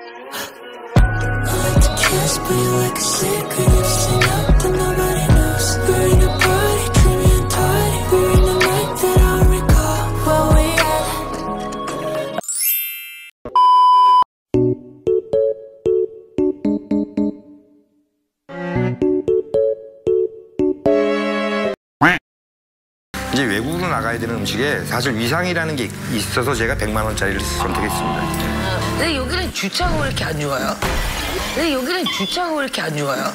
이제 외국으로 나가야 되는 음식에 사실 위상이라는 게 있어서 제가 100만 원짜리를 선택했습니다. 근데 여기는 주차가 왜 이렇게 안 좋아요? 근데 여기는 주차가 왜 이렇게 안 좋아요?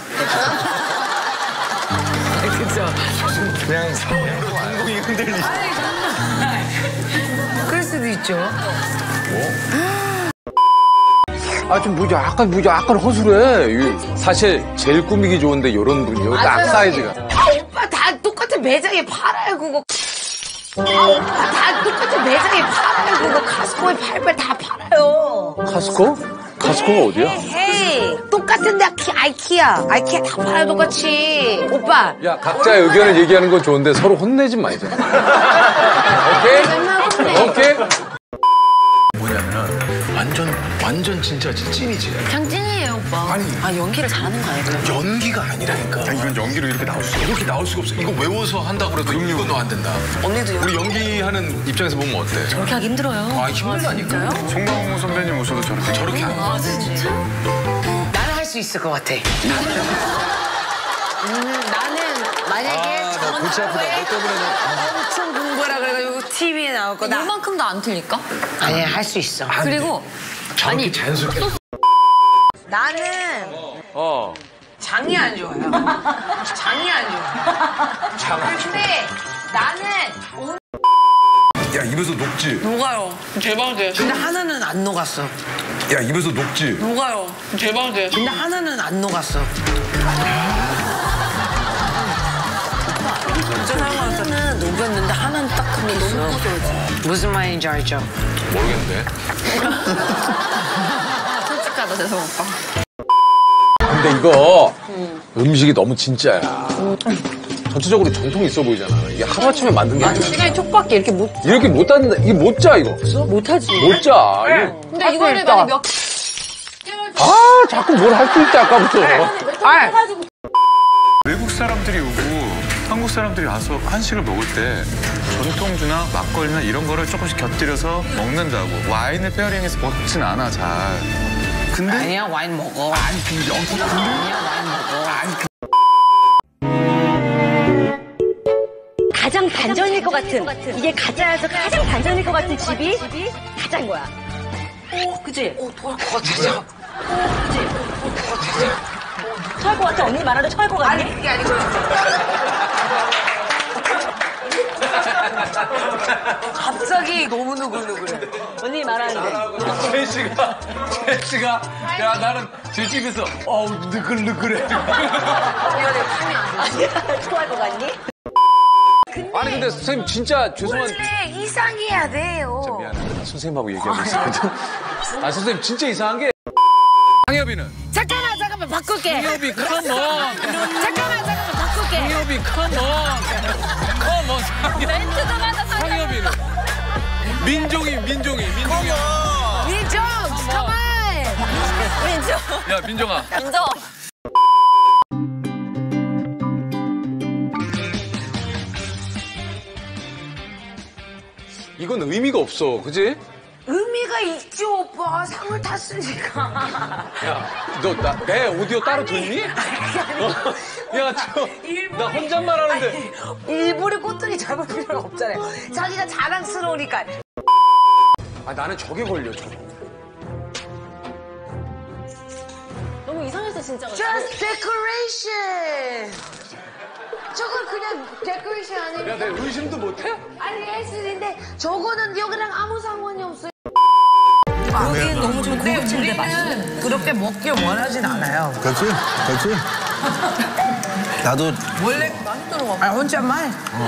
그죠? 그냥 성공이 흔들리지. 그럴 수도 있죠. 약간 허술해. 사실 제일 꾸미기 좋은데 이런 분이요. 딱 사이즈가. 오빠 다 똑같은 매장에 팔아요 그거. 오빠 다 똑같은 매장에 팔아요 그거. 카스코에 팔면 다 팔아요. 카스코? 카스코가 어디야? 헤이 똑같은데 아이키아 다 팔아요 똑같이. 오빠. 야, 각자의 의견을 얘기하는 건 좋은데 서로 혼내지 말자. 오케이? 오케이? 뭐냐면은 완전 진짜 찐이지. 장찐이에요, 오빠. 아니. 연기를 잘하는 거 아니에요? 연기가 아니라니까. 이건 연기로 이렇게 나올 수 이렇게 나올 수가 없어. 이거 외워서 한다고 해도 이건 너 안 된다. 언니도요? 우리 연기하는 입장에서 보면 어때? 저렇게 하기 힘들어요. 아, 힘들다니까. 진짜요? 송강호 선배님 오셔도 저렇게 안 아, 진짜? 나는 할 수 있을 것 같아. 나는 만약에 골치 아프다. 너 때문에는. 엄청 공부하라 그래가지고 TV에 나올 거다. 이만큼도 안 틀릴까? 아니야 할 수 있어. 그리고 저렇게 자연스럽게. 나는 장이 안 좋아요. 장이 안 좋아요. 근데 나는 야, 입에서 녹지? 녹아요. 대박이에요. 근데 하나는 안 녹았어. 야, 입에서 녹지? 녹아요. 대박이에요. 근데 하나는 안 녹았어. 진짜 하나는 녹였는데 하나는 딱 그게 있어. 무슨 말인지 알죠? 모르겠는데. 솔직하다, 죄송 오빠. 근데 이거 음식이 너무 진짜야. 전체적으로 전통이 있어 보이잖아. 이게 하루아침에 만든 게 아니야. 시간이 촉박해. 이렇게 못 닫는다. 이게 못 짜, 이거. 못하지. 못 짜. 이거. 근데 이거를 만약 몇 아, 자꾸 뭘 할 수 있대, 아까부터. 외국 사람들이 오고 한국 사람들이 와서 한식을 먹을 때 전통주나 막걸리나 이런 거를 조금씩 곁들여서 먹는다고. 와인을 페어링해서 먹진 않아, 잘. 근데 아니야 와인 먹어. 아니 근데 여기가 아니야 와인 먹어. 아니 가장 반전일 것 같은 이게 가짜여서 가장 반전일 것 같은 집이 가짜인 거야. 그치? 토할 것 같아. 토할 것 같아. 언니 말하는 토할 것 같니? 아니 그게 아니고. 갑자기 너무 누글누글해. 언니 말하는데. 제시가, 야, 나는 제 집에서, 느글느글해. 아니야, 토할 것 같니? 아니, 근데 선생님, 진짜 죄송한. 원래 이상해야 돼요. 미안합니다. 선생님하고 얘기하고 있었거든. 아, 선생님, 진짜 이상한 게. 상엽이는? 잠깐만 바꿀게. 상엽이, 컴온. 잠깐만 바꿀게. 상엽이, 컴온. 상엽. 멘트도 맞아, 상엽이는? 민종이. 민정, 가만. 민정. 야, 민종아. 민정. 이건 의미가 없어, 그지? 의미가 있죠 오빠. 상을 탔으니까. 야, 너 내 오디오 따로 듣니? 야, 나 혼잣말 하는데. 일부러 꼬투리 잡을 필요가 없잖아요. 자기가 자랑스러우니까. 아, 나는 저게 걸려, 저거. 너무 이상했어, 진짜. Just decoration. 저건 그냥 데코레이션 아니고. 야, 내 의심도 못해? 아니 예술인데 저거는 여기랑 아무 상관이 없어요. 여기는 너무 좀 고급진데 맛있는. 그렇게 먹길 원하진 않아요. 그렇지? 나도 원래 혼잣말.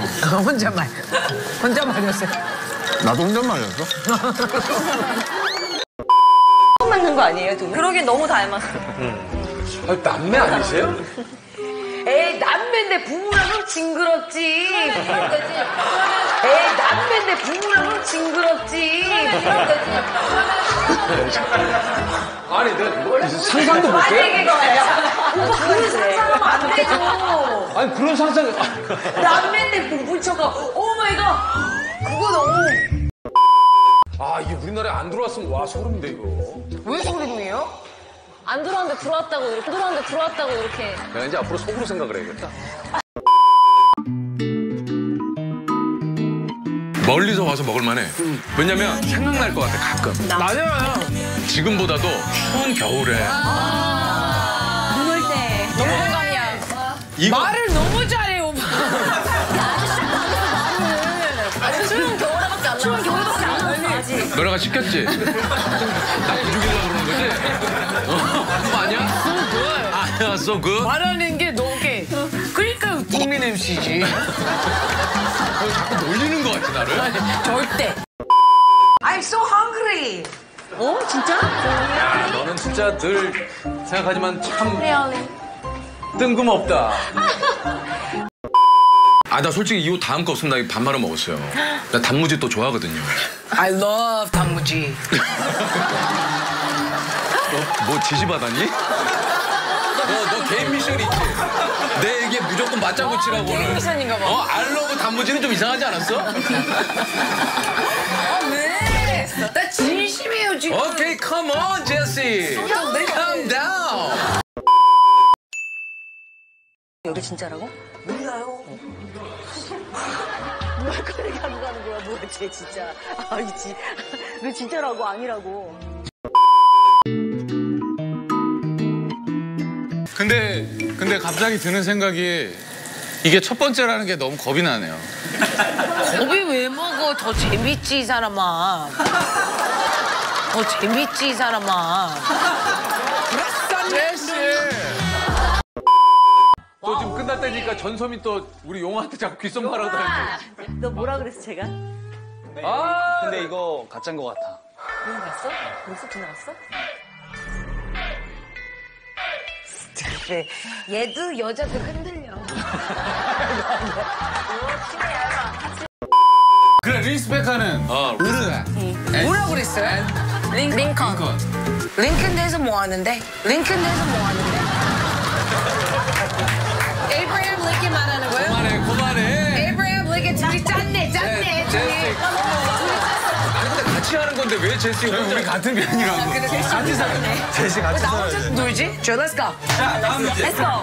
혼잣말이었어요. 나도 혼잣말이었어. 처음 맞는 거 아니에요, 두 분? 그러긴 너무 닮았어. 아, 남매 아니세요? 에이 남매인데 부부라면 징그럽지. 에이 남매인데 부부라면 징그럽지. 아니, 내가 상상도 못해? 오빠 그런 상상하면 안 되죠. 아니, 그런 상상. 남매인데 뭉쳐가 오 마이 갓. 그거 너무. 아, 이게 우리나라에 안 들어왔으면 와, 소름인데, 이거. 왜 소름이에요? 안 들어왔는데 들어왔다고 이렇게. 내가 이제 앞으로 속으로 생각을 해야겠다. 멀리서 와서 먹을만해. 왜냐면 생각날 것 같아 가끔. 맞아요. 지금보다도 추운 겨울에 눈 올 때. 너무 공감이야. 이거 말을 너무 잘해 오빠. 추운 겨울에밖에 안 나왔어. 아직. 너네가 시켰지? 나 부족이려고 그러는 거지? 그거 아니야? 아니야, so good? 말하는 게 너무 게. 그러니까 국민 MC지. 자꾸 놀리는 거 같지 나를? 절대. I'm so hungry. 어? 진짜? 야, 너는 진짜 늘 생각하지만 참 뜬금없다. 아, 나 솔직히 이 다음 거 없으면 나 이거 반말은 먹었어요. 나 단무지 또 좋아하거든요. I love 단무지. 너 뭐 지시 받았니? 너 개인 미션 있지? 내 얘기에 무조건 맞장구 치라고 오늘. 개인 미션인가 봐. 알러브 단무지는 좀 이상하지 않았어? 왜? 나 진심이에요 지금. 오케이, come on, 제시. Calm down. 여기 진짜라고? 몰라요. 말까지 하고 가는 거야, 뭐야, 쟤 진짜. 아니지. 왜 진짜라고, 아니라고. 근데 갑자기 드는 생각이 이게 첫 번째라는 게 너무 겁이 나네요. 겁이 왜 먹어? 더 재밌지 이 사람아. 더 재밌지 이 사람아. 제시. 또 지금 끝날 때니까 전소민 또 우리 용화한테 자꾸 귓속말하고 다니지. 너 뭐라 그랬어, 제가? 아, 근데 이거 가짜인 것 같아. 너 봤어? 벌써 지나갔어? 그래. 얘도 여자도 흔들려. 그래, 리스펙하는 어른. 뭐라고 그랬어요? 링컨. 링컨에서 뭐 하는데? 링컨에서 뭐 하는데? 에이브라임 링컨 말하는 거예요? 그만해. 에이브라임 링컨 둘이 짰네. 제시. 아니, 근데 같이 하는 건데 왜 제시? 우리 같은 편이라고. 같이 살았네. 제시 같이 나 혼자 놀지? 저 let's go. Let's go.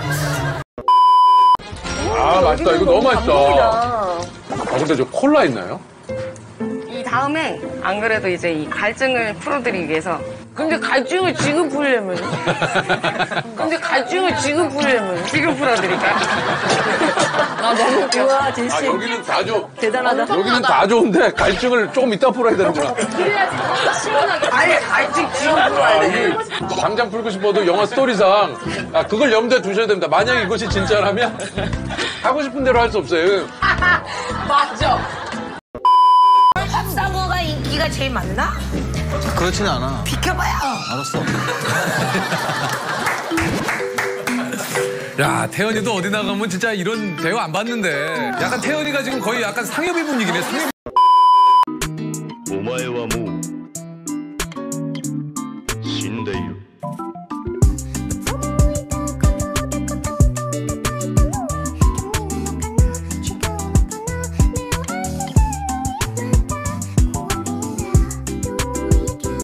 아, 맛있다. 이거 너무 맛있다. 아, 근데 저 콜라 있나요? 이 다음에 안 그래도 이제 이 갈증을 풀어드리기 위해서 근데 갈증을 지금 풀려면. 지금 풀어드릴까요? 아 너무 웃겨. 우와, 제시. 아, 여기는 다 대단하다. 여기는 다 좋은데 갈증을 조금 이따 풀어야 되는구나. 그래야지 시원하게. 아니 갈증 지금 풀어야 아, 돼. 이게 당장 풀고 싶어도 영화 스토리상 아, 그걸 염두에 두셔야 됩니다. 만약 이것이 진짜라면 하고 싶은 대로 할 수 없어요. 맞죠? 팝사모가 인기가 제일 많나? 그렇진 않아. 비켜봐요. 알았어. 야, 태연이도 어디 나가면 진짜 이런 대우 안 받는데. 약간 태연이가 지금 거의 약간 상엽이 분위기네, 상엽.